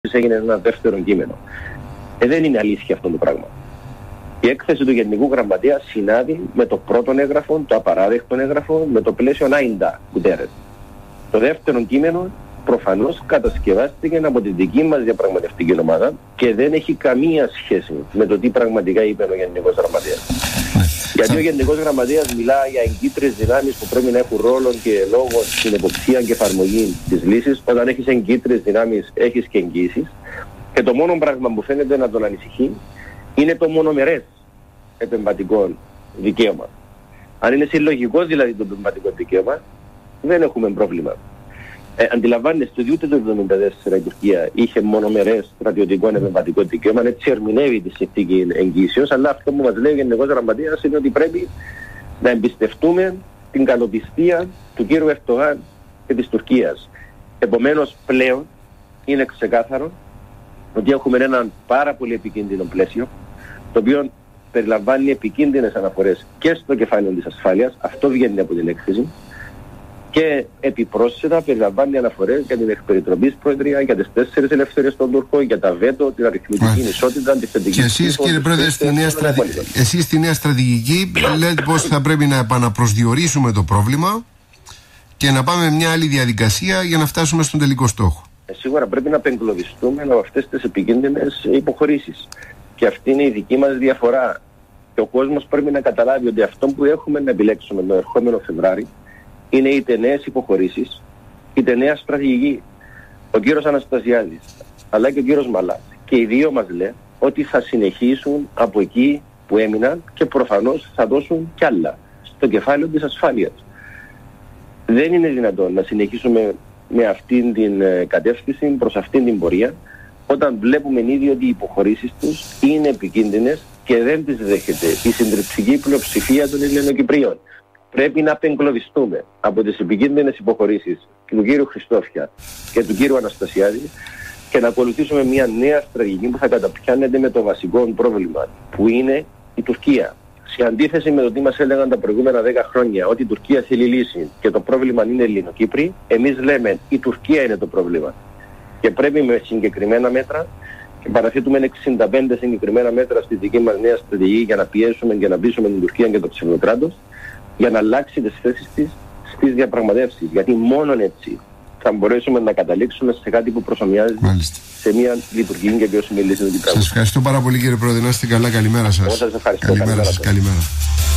έγινε ένα δεύτερο κείμενο. Δεν είναι αλήθεια αυτό το πράγμα. Η έκθεση του Γενικού Γραμματέα συνάδει με το πρώτο έγγραφο, το απαράδεκτο έγγραφο, με το πλαίσιο 90 Κουτέρες. Το δεύτερο κείμενο προφανώς κατασκευάστηκε από τη δική μας διαπραγματευτική ομάδα και δεν έχει καμία σχέση με το τι πραγματικά είπε ο Γενικός Γραμματέας. Γιατί ο Γενικός Γραμματέας μιλά για εγκύτριες δυνάμεις που πρέπει να έχουν ρόλο και λόγο στην εποπτεία και εφαρμογή της λύσης. Όταν έχεις εγκύτριες δυνάμεις, έχεις και εγγύησεις. Και το μόνο πράγμα που φαίνεται να τον ανησυχεί είναι το μονομερές επεμβατικό δικαίωμα. Αν είναι συλλογικό δηλαδή το επεμβατικό δικαίωμα, δεν έχουμε πρόβλημα. Αντιλαμβάνεστε ότι ούτε το 1974 η Τουρκία είχε μονομερές στρατιωτικό επεμβατικό δικαίωμα, έτσι ερμηνεύει τη συνθήκη εγγύσεως, αλλά αυτό που μας λέει ο Γενικός Γραμματέας είναι ότι πρέπει να εμπιστευτούμε την καλοπιστία του κύριου Ερντογάν και της Τουρκίας. Επομένως πλέον είναι ξεκάθαρο ότι έχουμε έναν πάρα πολύ επικίνδυνο πλαίσιο, το οποίο περιλαμβάνει επικίνδυνες αναφορές και στο κεφάλαιο της ασφάλειας, αυτό βγαίνει από την έκθεση, και επιπρόσθετα περιλαμβάνει αναφορές για την εκπεριτροπής προεδρία, για τις 4 ελευθερίες των Τούρκων, για τα βέτο, την αριθμητική ισότητα, τη θετική. Και εσείς, κύριε Πρόεδρε, στη νέα στρατηγική λέτε πως θα πρέπει να επαναπροσδιορίσουμε το πρόβλημα και να πάμε μια άλλη διαδικασία για να φτάσουμε στον τελικό στόχο. Σίγουρα πρέπει να απεγκλωβιστούμε από αυτές τις επικίνδυνες υποχωρήσεις. Και αυτή είναι η δική μας διαφορά. Και ο κόσμος πρέπει να καταλάβει ότι αυτό που έχουμε να επιλέξουμε το ερχόμενο Φεβράρι είναι είτε νέες υποχωρήσεις, είτε νέα στρατηγική. Ο κύριος Αναστασιάδης, αλλά και ο κύριος Μαλάς, και οι δύο μας λένε ότι θα συνεχίσουν από εκεί που έμειναν και προφανώς θα δώσουν κι άλλα στο κεφάλαιο της ασφάλειας. Δεν είναι δυνατόν να συνεχίσουμε με αυτήν την κατεύθυνση, προς αυτήν την πορεία, όταν βλέπουμε ήδη ότι οι υποχωρήσεις τους είναι επικίνδυνες και δεν τις δέχεται η συντριπτική πλειοψηφία των Ελληνοκυπρίων. Πρέπει να απεγκλωβιστούμε από τις επικίνδυνες υποχωρήσεις του κύριου Χριστόφια και του κύριου Αναστασιάδη και να ακολουθήσουμε μια νέα στρατηγική που θα καταπιάνεται με το βασικό πρόβλημα, που είναι η Τουρκία. Σε αντίθεση με το τι μας έλεγαν τα προηγούμενα 10 χρόνια, ότι η Τουρκία θέλει λύση και το πρόβλημα είναι Ελληνοκύπροι, εμείς λέμε η Τουρκία είναι το πρόβλημα. Και πρέπει με συγκεκριμένα μέτρα, και παραθέτουμε 65 συγκεκριμένα μέτρα στη δική μας νέα στρατηγική για να πιέσουμε και να πείσουμε την Τουρκία και το ψευδοκράτος, για να αλλάξει τις θέσεις της στις διαπραγματεύσεις. Γιατί μόνο έτσι θα μπορέσουμε να καταλήξουμε σε κάτι που προσομοιάζει σε μια λειτουργική και βιώσιμη λύση του Κυπριακού. Σας ευχαριστώ πάρα πολύ, κύριε Πρόεδρε. Να είστε καλά. Καλημέρα σας. Εγώ σας ευχαριστώ. Καλημέρα σας. Καλημέρα.